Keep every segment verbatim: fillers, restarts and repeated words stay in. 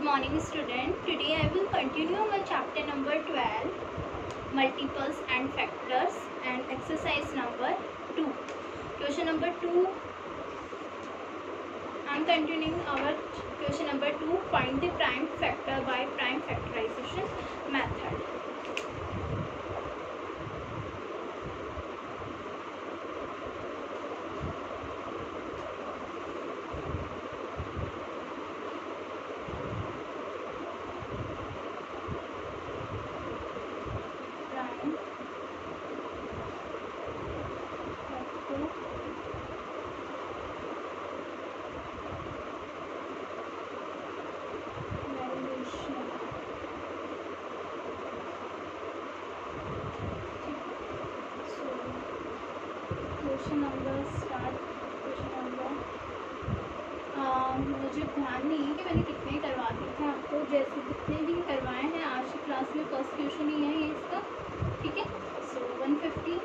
morning student. Today I will continue our chapter number twelve, multiples and factors, and exercise number two. Question number two, I am continuing our question number two, find the prime factor by prime factorization method. Question number start question number मुझे ध्यान नहीं है कि मैंने कितने करवा दिए थे आपको, जैसे जितने भी करवाए हैं आज की क्लास में फर्स्ट क्वेश्चन ही है ये इसका, ठीक है। सो वन फिफ्टी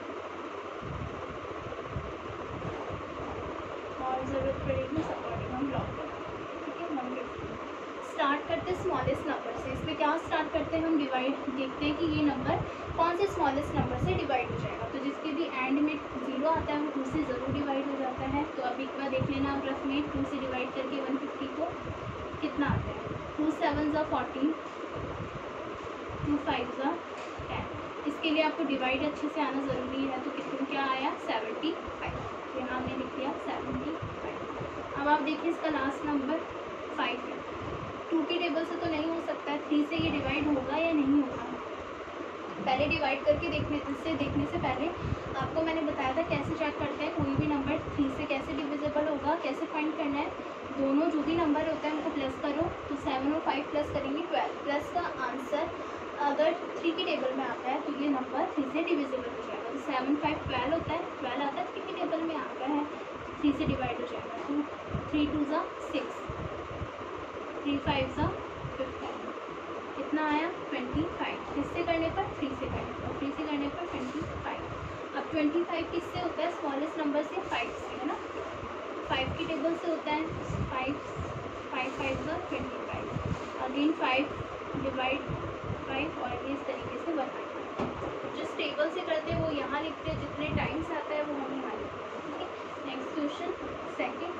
और ज़रूरत पड़ेगी सपोर्टिंग हम ब्लॉक करेंगे, ठीक है। वन फिफ्टी स्टार्ट करते स्मॉलेस्ट नंबर से। इसमें क्या स्टार्ट करते हैं हम, डिवाइड देखते हैं कि ये नंबर कौन से स्मॉलेस्ट नंबर से डिवाइड हो जाएगा। तो जिसके भी एंड में जीरो आता है वो टू से ज़रूर डिवाइड हो जाता है। तो अब एक बार देख लेना आप रफ में, टू से डिवाइड करके वन फिफ्टी को कितना आता है, टू सेवन ज़ा फोर्टीन, टू फाइव ज़ा टेन। इसके लिए आपको डिवाइड अच्छे से आना ज़रूरी है। तो कितना क्या आया, सेवेंटी फाइव। यहाँ हमने लिख दिया सेवेंटी फाइव। अब आप देखिए इसका लास्ट नंबर फाइव है। टू की टेबल से तो नहीं हो सकता है, थ्री से ये डिवाइड होगा या नहीं होगा। पहले डिवाइड करके देखने से देखने से पहले आपको मैंने बताया था कैसे चेक करते हैं कोई भी नंबर थ्री से कैसे डिविजिबल होगा, कैसे फाइंड करना है। दोनों जो भी नंबर होता है उनको प्लस करो, तो सेवन और फाइव प्लस करेंगे ट्वेल्व। प्लस का आंसर अगर थ्री की टेबल में आता है तो ये नंबर थ्री से डिविजिबल हो जाएगा। तो सेवन फाइव ट्वेल्व होता है, ट्वेल्व आता है, थ्री की टेबल में आता है, थ्री से डिवाइड हो जाएगा। तो थ्री टू ज़ा सिक्स, थ्री फाइव ज़ा फिफ्टीन, कितना आया ट्वेंटी फाइव। किससे करने पर, थ्री से करने पर, थ्री से करने पर ट्वेंटी फाइव। अब ट्वेंटी फाइव किससे होता है, स्मॉलेस्ट नंबर से, फाइव से, है ना। फाइव की टेबल से होता है, फाइव फाइव फाइव ज़ा twenty five, again five divide five, और ये इस तरीके से वन। जिस टेबल से करते हैं वो यहाँ लिखते हैं, जितने टाइम्स आता है वो हम यहाँ लिखते हैं, ठीक है। Next question second,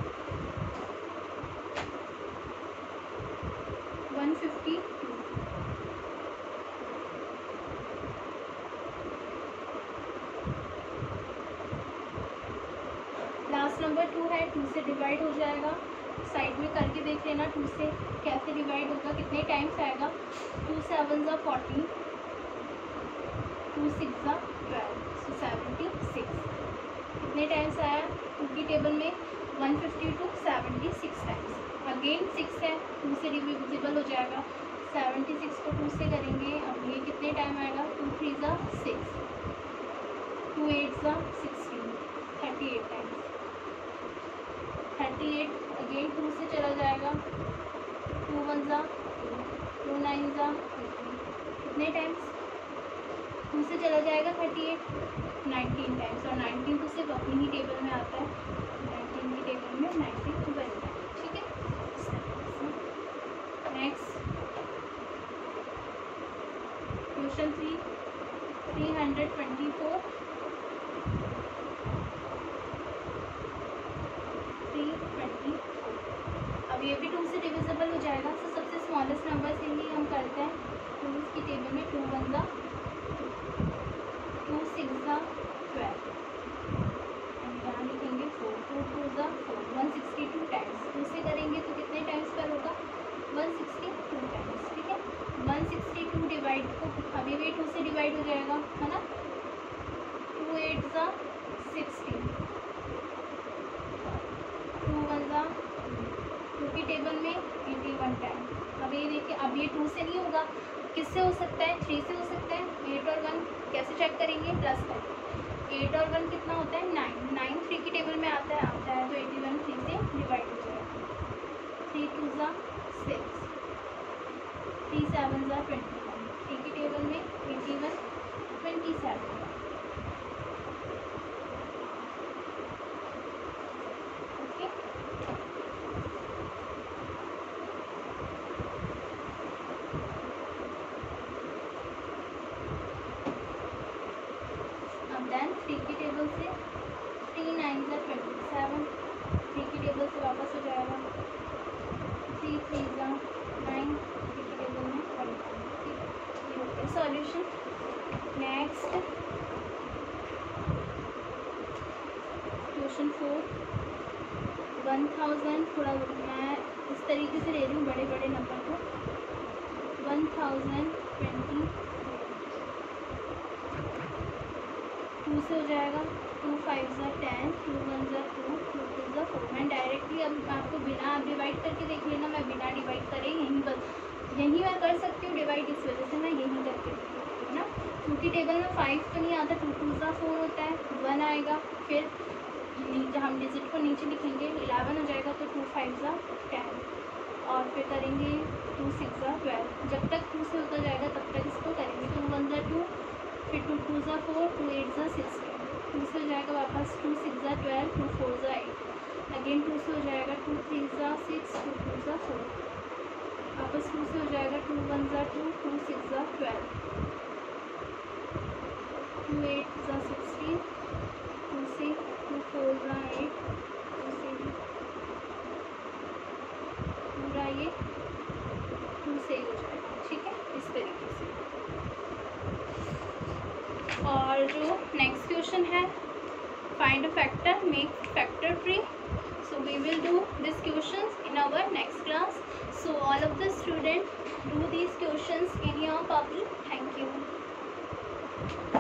one fifty two. Last number two है, टू से डिवाइड हो जाएगा। साइड में करके देख लेना टू से कैसे डिवाइड होगा, कितने टाइम्स आएगा। टू सेवन ज़ा फोर्टीन, टू सिक्स ज़ा ट्वेल्व, सो सेवेंटी सिक्स। कितने टाइम्स आया टू की टेबल में, one fifty two seventy six times. Again six है, टू से डिविजिबल हो जाएगा। सेवेंटी सिक्स को टू से करेंगे, अब ये कितने टाइम आएगा, टू थ्री ज़ा सिक्स, टू एट ज़ा sixteen, thirty eight times. Thirty eight again two से चला जाएगा, टू वन ज़ा टू, टू नाइन ज़ा फिफ्टीन, कितने टाइम्स टू से चला जाएगा, थर्टी एट, नाइनटीन टाइम्स। और नाइनटीन तो सिर्फ अपनी ही टेबल में आता है, नाइनटीन की टेबल में नाइनटीन बनता है, ठीक है। Next question three, three hundred twenty four, three twenty four. अब ये भी टू से डिविजिबल हो जाएगा। तो सबसे स्मॉलेस्ट नंबर से ही हम करते हैं। टू की टेबल में टू वन ज़ा टू सिक्स ज़ा ट्वेल्व, यहाँ लिखेंगे फोर, टू टू ज़ा four, one sixty two times. Two से करेंगे तो कितने टाइम्स पर होगा, वन सिक्सटी टू टाइम्स, ठीक है। वन सिक्सटी टू डिवाइड को अभी भी टू से डिवाइड हो जाएगा, है ना। टू एट ज़ा सिक्सटीन, टू वन ज़ा टू की टेबल में एटी वन टाइम। अब ये देखिए, अब ये टू से नहीं होगा, किससे हो सकता है, थ्री से हो सकता है। एट और वन कैसे चेक करेंगे, प्लस करेंगे। एट और वन कितना होता है, नाइन। नाइन थ्री की टेबल में आता है आता है तो एटी वन थ्री से डिवाइड हो जाएगा। थ्री टू ज़ा सिक्स, थ्री सेवन ज़ा ट्वेंटी वन, थ्री की टेबल में एटी वन ट्वेंटी सेवन। से वापस हो जाएगा, थ्री थ्री ज़ा नाइन, टेबल में वन, ठीक है, ये हो गया solution. Next question four, one thousand, थोड़ा मैं इस तरीके से ले रही हूँ बड़े बड़े नंबर को, वन थाउजेंड ट्वेंटी, टू से हो जाएगा, टू फाइव ज़ा टेन, टू वन ज़ा टू, टू टू ज़ा फोर। मैं डायरेक्टली अब आपको बिना आप डिवाइड करके देख लेना, मैं बिना डिवाइड करे यहीं बस यहीं मैं कर सकती हूँ डिवाइड, इस वजह से मैं यहीं करके देखती हूँ ना, क्योंकि टेबल में फाइव तो नहीं आता, टू टू ज़ा फोर होता है, वन आएगा, फिर जब हम डिजिट को नीचे लिखेंगे इलेवन हो जाएगा, तो टू फाइव ज़ा टेन, और फिर करेंगे टू सिक्स ज़ा ट्वेल्व, जब तक टू से होता जाएगा तब तक इसको करेंगे, टू वन ज़ा टू, फिर टू टू ज़ा फोर, टू एट ज़ा सिक्सटीन, टू से हो जाएगा वापस टू सिक्स ज़ा ट्वेल्व, टू फोर ज़ा एट, अगेन टू से हो जाएगा टू थ्री ज़ा सिक्स, टू टू ज़ा फोर, वापस टू से हो जाएगा टू वन ज़ा टू, टू सिक्स ज़ा ट्वेल्व, टू एट ज़ा सिक्सटीन, टू से टू फोर ज़ा एट, टू से पूरा ये टू से ही हो जाएगा, ठीक है, इस तरीके से। और जो नेक्स्ट क्वेश्चन है, find a factor, make factor tree, so we will do these questions in our next class, so all of the students do these questions in your copy. Thank you.